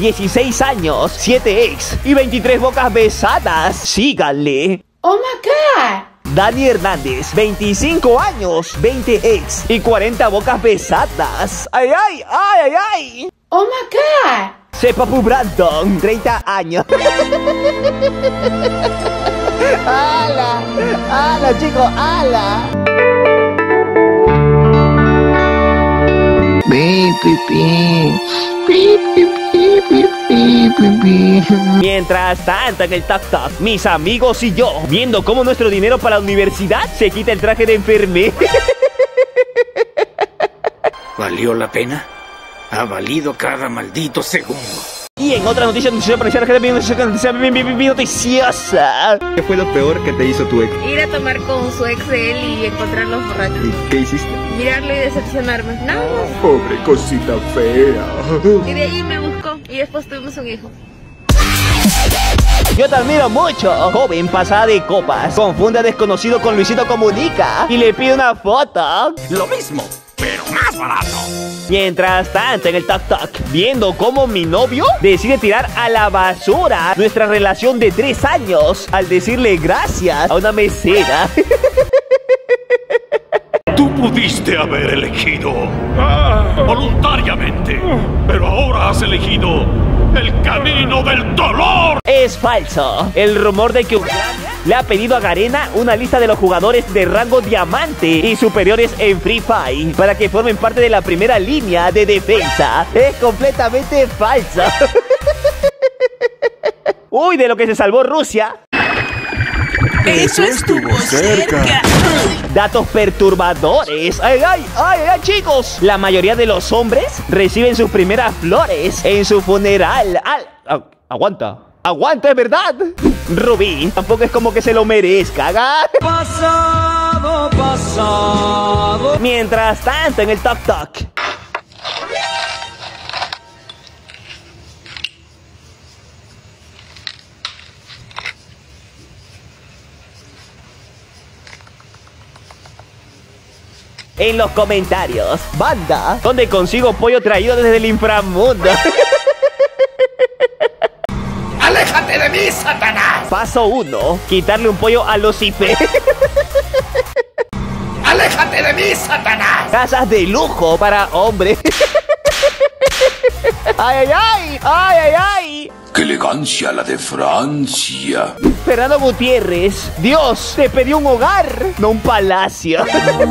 16 años, 7 ex y 23 bocas besadas. Síganle. Oh my God. Dani Hernández, 25 años, 20 ex y 40 bocas besadas. ¡Ay, ay, ay, ay, ay! Oh my God. Papu Brandon, 30 años. ¡Hala! ¡Hala, chicos! ¡Hala! Mientras tanto en el Tok Tok, mis amigos y yo, viendo cómo nuestro dinero para la universidad se quita el traje de enfermera. ¿Valió la pena? Ha valido cada maldito segundo. Y en otra noticia noticiosa. ¿Qué fue lo peor que te hizo tu ex? Ir a tomar con su ex de él y encontrarlos borrachos. ¿Y qué hiciste? Mirarlo y decepcionarme. Nada más. Pobre cosita fea. Y de ahí me buscó y después tuvimos un hijo. Yo te admiro mucho. Joven pasada de copas, confunde a desconocido con Luisito Comunica y le pide una foto. Lo mismo, pero más barato. Mientras tanto en el Tok Tok, viendo cómo mi novio decide tirar a la basura nuestra relación de 3 años al decirle gracias a una mesera. Tú pudiste haber elegido voluntariamente, pero ahora has elegido el camino del dolor. Es falso. El rumor de que Ucrania le ha pedido a Garena una lista de los jugadores de rango diamante y superiores en Free Fire para que formen parte de la primera línea de defensa es completamente falso. Uy, de lo que se salvó Rusia. Eso estuvo cerca. Datos perturbadores. Ay, ay, ay, ay, chicos. La mayoría de los hombres reciben sus primeras flores en su funeral. Aguanta. Aguanta, es verdad. Rubí tampoco es como que se lo merezca. Pasado, pasado. Mientras tanto en el Tok Tok. En los comentarios, banda, ¿dónde consigo pollo traído desde el inframundo? ¡Aléjate de mí, Satanás! Paso 1, quitarle un pollo a Lucifer. ¡Aléjate de mí, Satanás! Casas de lujo para hombres. ¡Ay, ay, ay! ¡Ay, ay, ay! ¡Qué elegancia la de Francia! Fernando Gutiérrez, Dios te pidió un hogar, no un palacio.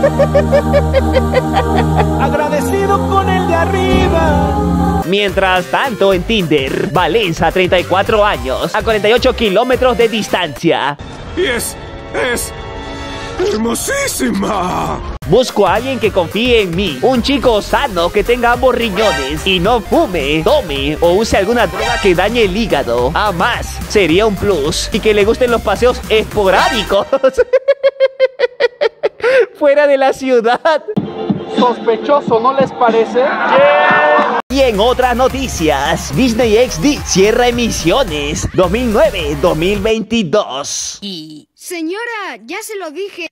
Agradecido con el de arriba. Mientras tanto en Tinder, Valencia, 34 años, a 48 kilómetros de distancia. Y es hermosísima. Busco a alguien que confíe en mí, un chico sano que tenga ambos riñones y no fume, tome o use alguna droga que dañe el hígado. A más, sería un plus. Y que le gusten los paseos esporádicos fuera de la ciudad. Sospechoso, ¿no les parece? Yeah. Y en otras noticias, Disney XD cierra emisiones 2009-2022. Y... Señora, ya se lo dije.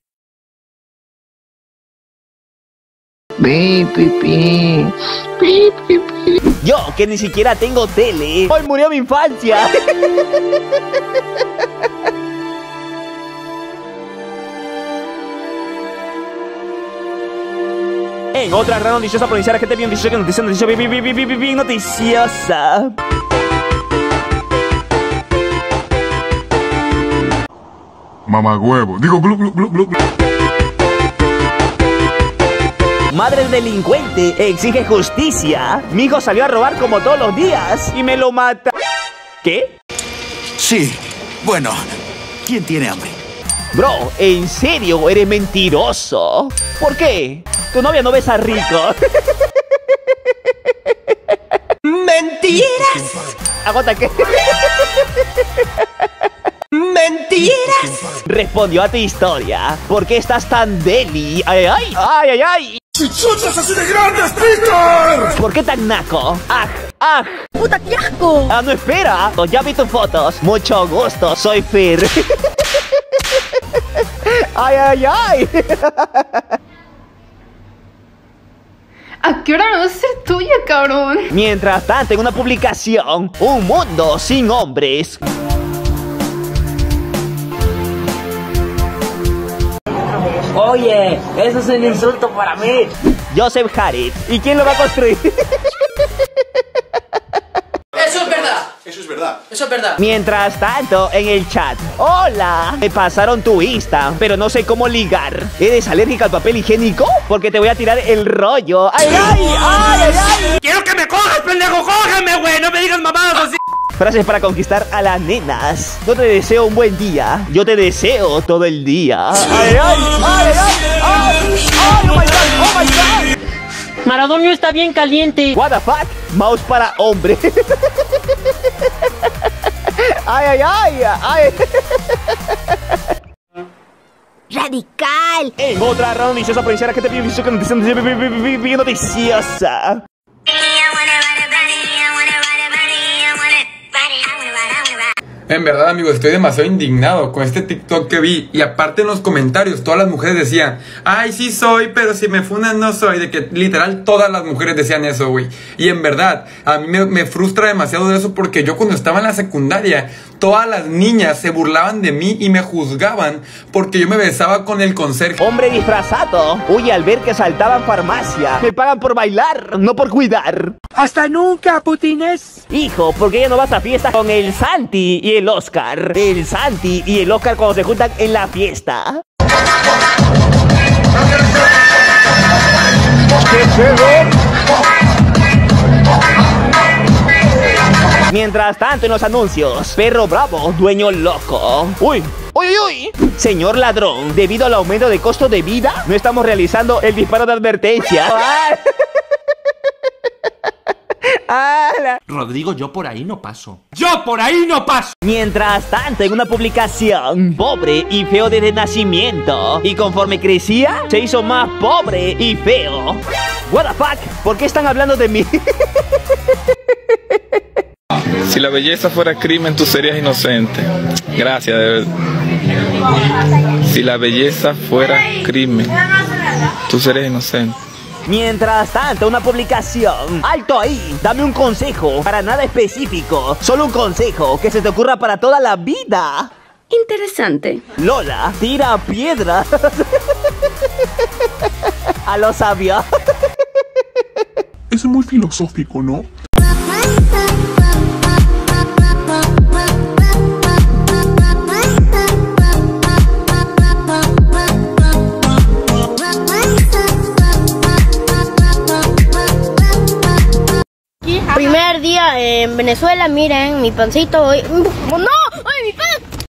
Yo, que ni siquiera tengo tele. Hoy murió mi infancia. En otra gran noticiosa provincial, gente bien noticiosa. Mamagüevo. Digo, glu, glu, glu, glu. Madre delincuente exige justicia. Mi hijo salió a robar como todos los días y me lo mata. ¿Qué? Sí, bueno, ¿quién tiene hambre? Bro, ¿en serio eres mentiroso? ¿Por qué? Tu novia no besa rico. ¡Mentiras! Aguanta, ¿qué? ¡Mentiras! Respondió a tu historia. ¿Por qué estás tan deli? ¡Ay, ay, ay, ay, ay! ¡Chichotas así de grandes, Peter! ¿Por qué tan naco? ¡Aj! ¡Aj! ¡Puta, qué asco! Ah, no, espera. Ya vi tus fotos. Mucho gusto, soy Fer. ¡Ay, ay, ay! ¿A qué hora no vas a ser tuya, cabrón? Mientras tanto, en una publicación, un mundo sin hombres. Oye, eso es un insulto para mí. Joseph Harit. ¿Y quién lo va a construir? Eso es verdad. Eso es verdad. Eso es verdad. Mientras tanto, en el chat. Hola, me pasaron tu Insta, pero no sé cómo ligar. ¿Eres alérgica al papel higiénico? Porque te voy a tirar el rollo. ¡Ay, ay, ay, ay, ay! ¡Quiero que me cojas, pendejo! ¡Cógeme, güey! ¡No me digas mamadas así! Frases para conquistar a las nenas. No te deseo un buen día, yo te deseo todo el día. ¡Ay, ay, ay, ay, ay! ¡Ay, oh my god, oh my god! Maradonio está bien caliente. What the fuck? Mouse para hombre. Ay, ay, ay, ay. ¡Radical! En otra ronda noticiosa provincial que te pido noticiosa. En verdad, amigos, estoy demasiado indignado con este TikTok que vi. Y aparte en los comentarios, todas las mujeres decían: ay, sí soy, pero si me funan no soy. De que literal todas las mujeres decían eso, güey. Y en verdad, a mí me frustra demasiado eso, porque yo cuando estaba en la secundaria, todas las niñas se burlaban de mí y me juzgaban porque yo me besaba con el conserje. Hombre disfrazado huye al ver que asaltaban farmacia. Me pagan por bailar, no por cuidar. ¡Hasta nunca, putines! Hijo, ¿por qué ya no vas a fiesta con el Santi y el Oscar? El Santi y el Oscar cuando se juntan en la fiesta. Mientras tanto, en los anuncios, perro bravo, dueño loco. ¡Uy! ¡Uy, uy, uy! Señor ladrón, debido al aumento de costo de vida, no estamos realizando el disparo de advertencia. Rodrigo, yo por ahí no paso. ¡Yo por ahí no paso! Mientras tanto, en una publicación, pobre y feo desde nacimiento. Y conforme crecía, se hizo más pobre y feo. What the fuck? ¿Por qué están hablando de mí? Si la belleza fuera crimen, tú serías inocente. Gracias, de verdad. Si la belleza fuera crimen, tú serías inocente. Mientras tanto, una publicación. ¡Alto ahí! Dame un consejo, para nada específico. Solo un consejo que se te ocurra para toda la vida. Interesante. Lola, tira piedra. A lo sabio. Es muy filosófico, ¿no? Primer día en Venezuela, miren, mi pancito hoy... ¡No!